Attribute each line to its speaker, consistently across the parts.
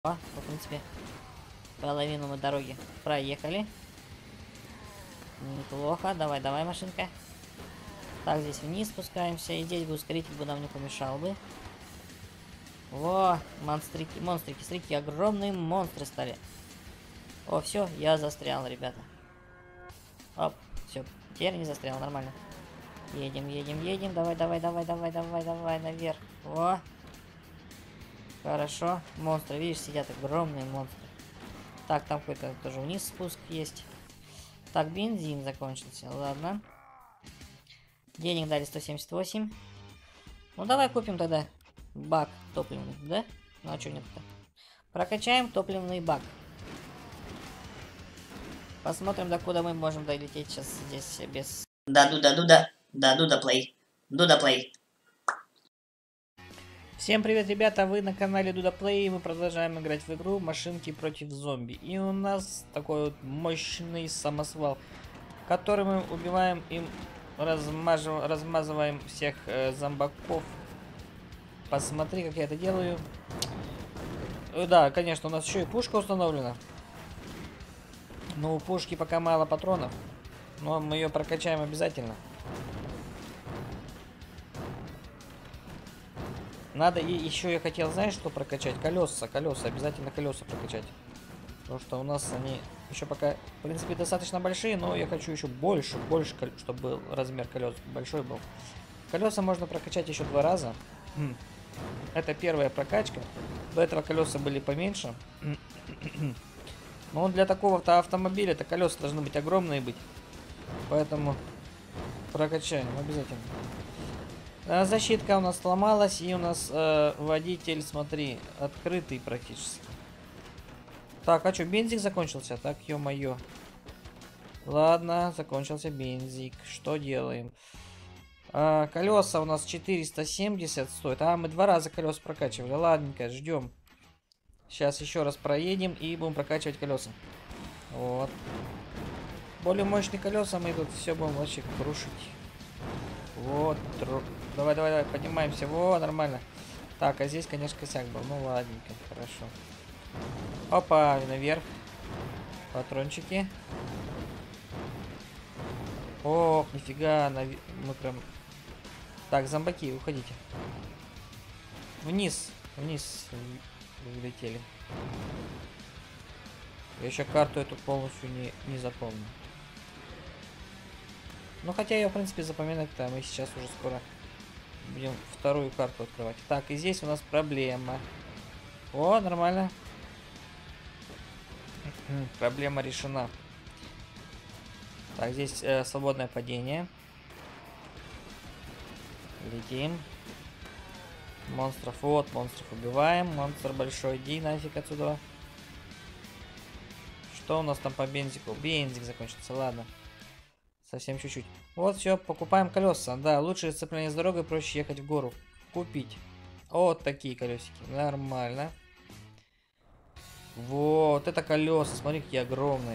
Speaker 1: В принципе, половину мы дороги проехали. Неплохо. Давай, давай, машинка. Так, здесь вниз спускаемся. И здесь бы ускоритель бы нам не помешал бы. Во, монстрики, монстрики, смотрите, огромные монстры стали. О, все, я застрял, ребята. Оп, все, теперь не застрял, нормально. Едем, едем, едем. Давай, давай, давай, давай, давай, давай, наверх. Во. Хорошо. Монстры, видишь, сидят огромные монстры. Так, там какой-то тоже вниз спуск есть. Так, бензин закончился. Ладно. Денег дали 178. Ну, давай купим тогда бак топливный, да? Ну, а что нет-то? Прокачаем топливный бак. Посмотрим, докуда мы можем долететь сейчас здесь без...
Speaker 2: Дуда плей. Дуда плей.
Speaker 1: Всем привет, ребята, вы на канале Дуда Плей, и мы продолжаем играть в игру Машинки против зомби. И у нас такой вот мощный самосвал, который мы убиваем им, размазываем всех зомбаков. Посмотри, как я это делаю. Да, конечно, у нас еще и пушка установлена. Но у пушки пока мало патронов, но мы ее прокачаем обязательно. Надо и еще я хотел, знаешь, что прокачать? Колеса, обязательно колеса прокачать. Потому что у нас они еще пока, в принципе, достаточно большие, но я хочу еще больше, чтобы был размер колес большой был. Колеса можно прокачать еще 2 раза. Это первая прокачка. До этого колеса были поменьше. Но для такого-то автомобиля-то колеса должны быть огромные быть. Поэтому прокачаем обязательно. Защитка у нас сломалась, и у нас водитель, смотри, открытый практически. Так, а что, бензик закончился? Так, ё-моё. Ладно, закончился бензик. Что делаем? Колеса у нас 470 стоят. Мы 2 раза колес прокачивали. Ладненько, ждем. Сейчас еще раз проедем и будем прокачивать колеса. Вот. Более мощные колеса мы тут все будем вообще крушить. Вот. Давай, давай, давай, поднимаемся. Во, нормально. Так, а здесь, конечно, косяк был. Ну, ладненько, хорошо. Опа, наверх. Патрончики. Ох, нифига. Мы прям... Так, зомбаки, уходите. Вниз. Вниз улетели. Я еще карту эту полностью не запомню. Ну, хотя я, в принципе, запоминать-то мы сейчас уже скоро будем вторую карту открывать. Так, и здесь у нас проблема. О, нормально. Проблема решена. Так, здесь свободное падение. Летим. Монстров, вот, монстров убиваем. Монстр большой, иди нафиг отсюда. Что у нас там по бензику? Бензик закончится, ладно. Совсем чуть-чуть. Вот, все, покупаем колеса. Да, лучшее сцепление с дорогой, проще ехать в гору. Купить. Вот такие колесики. Нормально. Вот, это колеса. Смотри, какие огромные.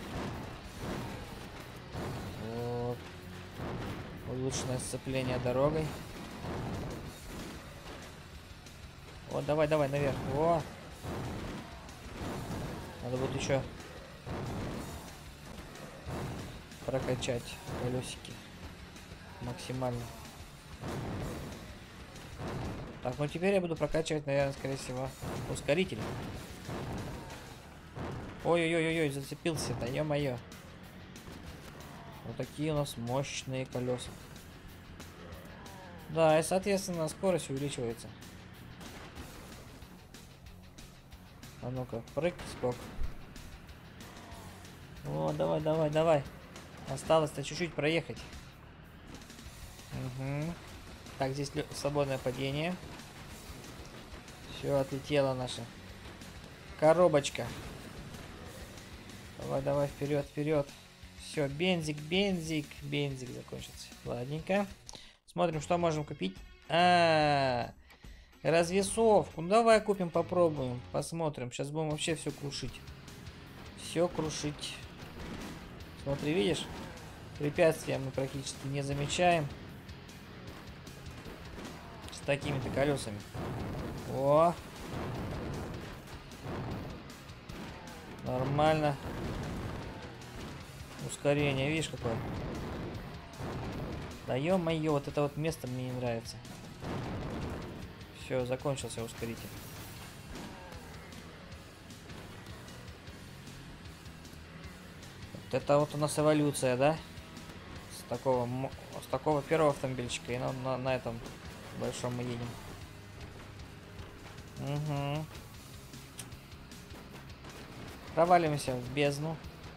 Speaker 1: Вот. Улучшенное сцепление дорогой. Вот, давай, давай, наверх. Во. Надо будет еще прокачать колесики максимально. Так, ну теперь я буду прокачивать, наверное, скорее всего, ускоритель. Ой-ой-ой-ой, зацепился-то, ё-моё. Вот такие у нас мощные колеса. Да, и соответственно скорость увеличивается. А ну-ка, прыг, скок. О, давай, давай, давай. Осталось-то чуть-чуть проехать. Угу. Так, здесь свободное падение. Все, отлетела наша коробочка. Давай, давай, вперед, вперед. Все, бензик, бензик, бензик закончился. Ладненько. Смотрим, что можем купить. Развесовку. Ну, давай купим, попробуем. Посмотрим. Сейчас будем вообще все крушить. Все крушить. Смотри, видишь? Препятствия мы практически не замечаем. С такими-то колесами. О! Нормально. Ускорение, видишь, какое? Да ё-моё, вот это вот место мне не нравится. Все, закончился ускоритель. Вот это вот у нас эволюция, да? С такого первого автомобильчика и на этом большом мы едем. Угу. Проваливаемся в бездну.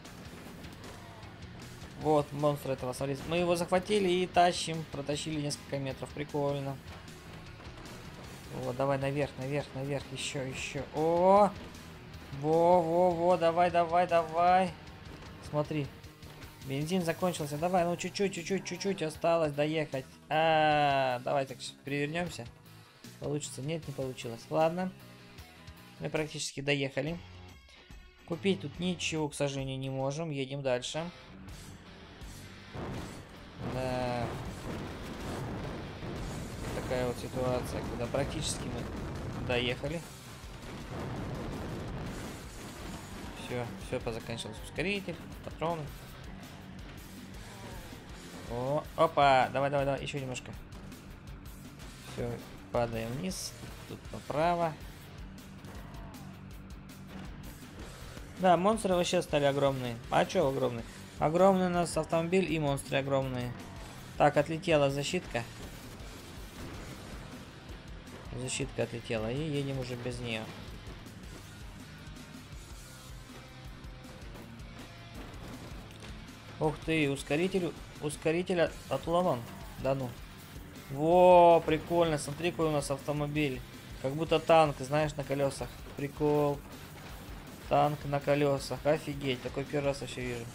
Speaker 1: Вот монстр этого, смотрите. Мы его захватили и тащим. Протащили несколько метров. Прикольно. Вот, давай наверх, наверх, наверх. Еще, еще. О! Во, давай, давай, давай. Смотри. Бензин закончился. Давай, ну чуть-чуть осталось доехать. Давай так перевернемся. Получится? Нет, не получилось. Ладно. Мы практически доехали. Купить тут ничего, к сожалению, не можем. Едем дальше. Да. Такая вот ситуация, когда практически мы доехали. Все позаканчивалось. Ускоритель, патроны. О, опа, давай, еще немножко. Все, падаем вниз. Тут направо. Да, монстры вообще стали огромные. А чё огромные? Огромный у нас автомобиль и монстры огромные. Так, отлетела защитка. Защитка отлетела. И едем уже без нее. Ух ты, ускоритель отломан. Да ну. Во, прикольно. Смотри, какой у нас автомобиль. Как будто танк, знаешь, на колесах. Прикол. Танк на колесах. Офигеть, такой первый раз вообще вижу.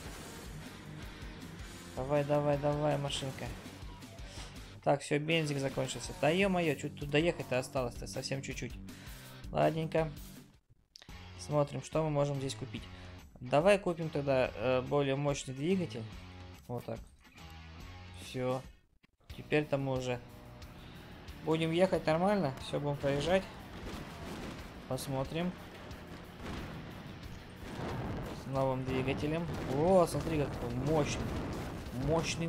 Speaker 1: Давай, машинка. Так, все, бензин закончился. Да ё-моё, чуть тут доехать-то осталось-то, совсем чуть-чуть. Ладненько. Смотрим, что мы можем здесь купить. Давай купим тогда более мощный двигатель. Вот так. Все. Теперь-то мы уже будем ехать нормально. Все, будем проезжать. Посмотрим. С новым двигателем. О, смотри, какой мощный. Мощный.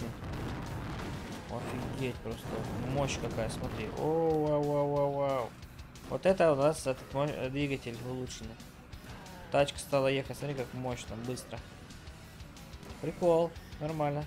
Speaker 1: Офигеть просто. Мощь какая, смотри. О, вау. Вот это у нас этот двигатель улучшенный. Тачка стала ехать, смотри, как мощно, быстро. Прикол, нормально.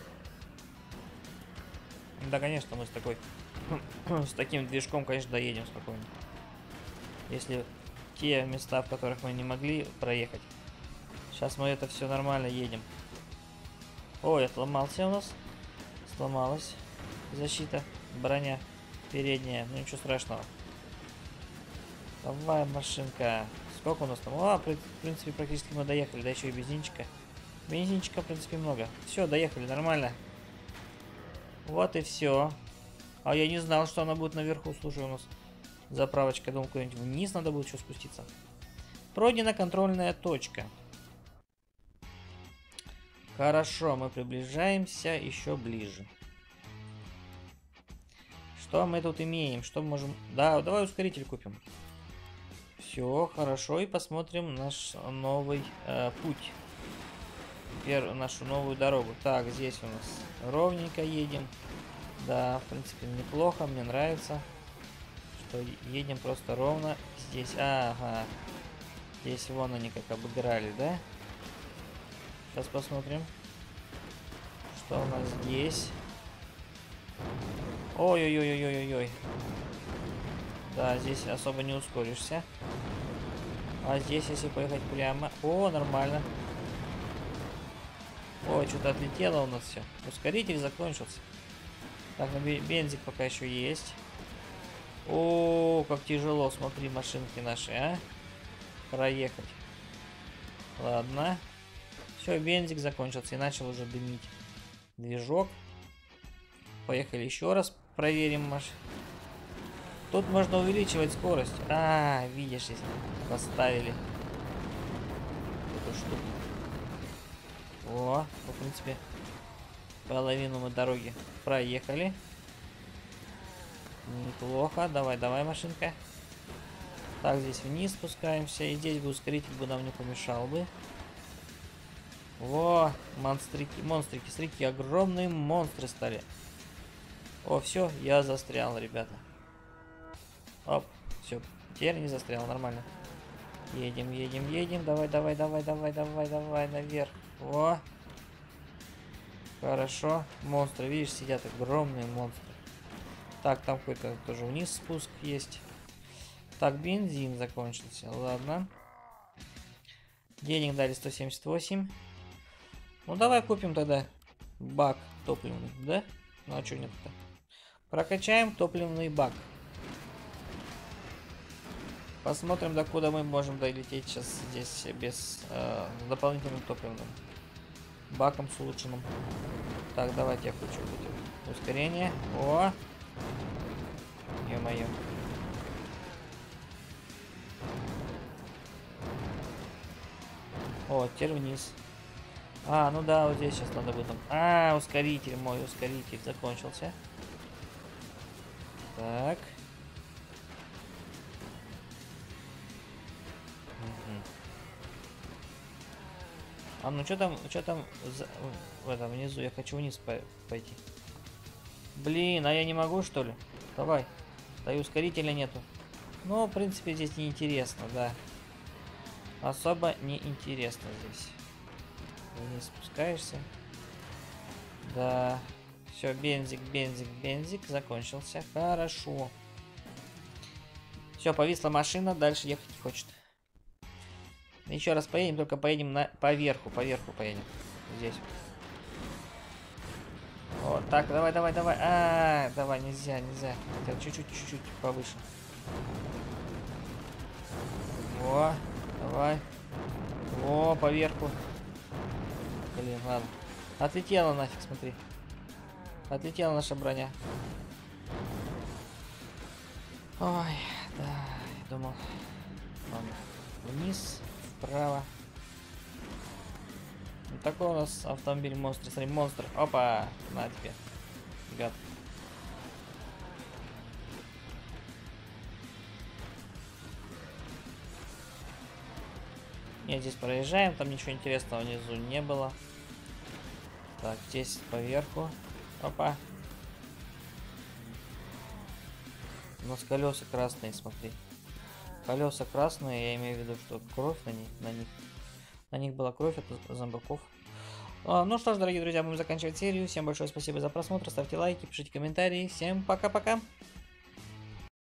Speaker 1: Да, конечно, мы с таким движком, конечно, доедем спокойно. Если те места, в которых мы не могли проехать. Сейчас мы это все нормально едем. Ой, отломался у нас. Сломалась защита, броня передняя. Ну ничего страшного. Давай, машинка. Сколько у нас там? В принципе, практически мы доехали. Да еще и бензинчика. Бензинчика, в принципе, много. Все, доехали, нормально. Вот и все. А я не знал, что она будет наверху. Слушай, у нас заправочка. Думал, куда-нибудь вниз надо будет еще спуститься. Пройдена контрольная точка. Хорошо, мы приближаемся еще ближе. Что мы тут имеем? Что можем... Да, давай ускоритель купим. Все, хорошо. И посмотрим наш новый путь. Нашу новую дорогу. Так, здесь у нас ровненько едем. Да, в принципе, неплохо. Мне нравится, что едем просто ровно. Здесь, ага. Здесь вон они как обыграли, да? Сейчас посмотрим, что у нас здесь. Ой-ой-ой-ой-ой-ой. Да, здесь особо не ускоришься. А здесь, если поехать прямо... О, нормально. Ой, что-то отлетело у нас все. Ускоритель закончился. Так, бензик пока еще есть. О, как тяжело, смотри, машинки наши, а? Проехать. Ладно. Все, бензик закончился и начал уже дымить движок. Поехали еще раз, проверим машину. Тут можно увеличивать скорость. Видишь, здесь поставили эту штуку. О, в принципе, половину мы дороги проехали. Неплохо. Давай, машинка. Так, здесь вниз спускаемся. И здесь бы ускоритель бы нам не помешал бы. Во, монстрики, монстрики, смотрите, огромные монстры стали. О, все, я застрял, ребята. Оп, все, теперь не застрял, нормально. Едем, едем, едем. Давай, давай, давай, давай, давай, давай, наверх. Во. Хорошо. Монстры, видишь, сидят огромные монстры. Так, там какой-то тоже вниз спуск есть. Так, бензин закончился. Ладно. Денег дали 178. Ну, давай купим тогда бак топливный, да? Ну, а что нет-то? Прокачаем топливный бак. Посмотрим, докуда мы можем долететь сейчас здесь без дополнительным топливным баком с улучшенным. Так, давайте я хочу ускорение. О! Ё-моё. О, теперь вниз. А, ну да, вот здесь сейчас надо будет там. А, ускоритель мой, ускоритель закончился. Так. А ну что там в этом внизу? Я хочу вниз пойти. Блин, а я не могу, что ли? Давай. Да и ускорителя нету. Ну, в принципе, здесь неинтересно, да. Особо неинтересно здесь. Вниз спускаешься. Да. Все, бензик, бензик, бензик закончился. Хорошо. Все, повисла машина, дальше ехать не хочет. Еще раз поедем, только поедем поверху поедем. Здесь. Вот, так, давай, давай, давай. Давай, нельзя. Хотел чуть-чуть повыше. Во, давай. Во, поверху. Блин, ладно. Отлетела нафиг, смотри. Отлетела наша броня. Ой, да, я думал. Ладно. Вниз, вправо. Вот такой у нас автомобиль монстр. Смотри, монстр. Опа! На тебе. Гад. Нет, здесь проезжаем, там ничего интересного внизу не было. Так, здесь поверху. Опа. У нас колеса красные, смотри. Колеса красные, я имею в виду, что кровь на них была кровь от зомбаков. Ну что ж, дорогие друзья, будем заканчивать серию. Всем большое спасибо за просмотр, ставьте лайки, пишите комментарии. Всем пока-пока.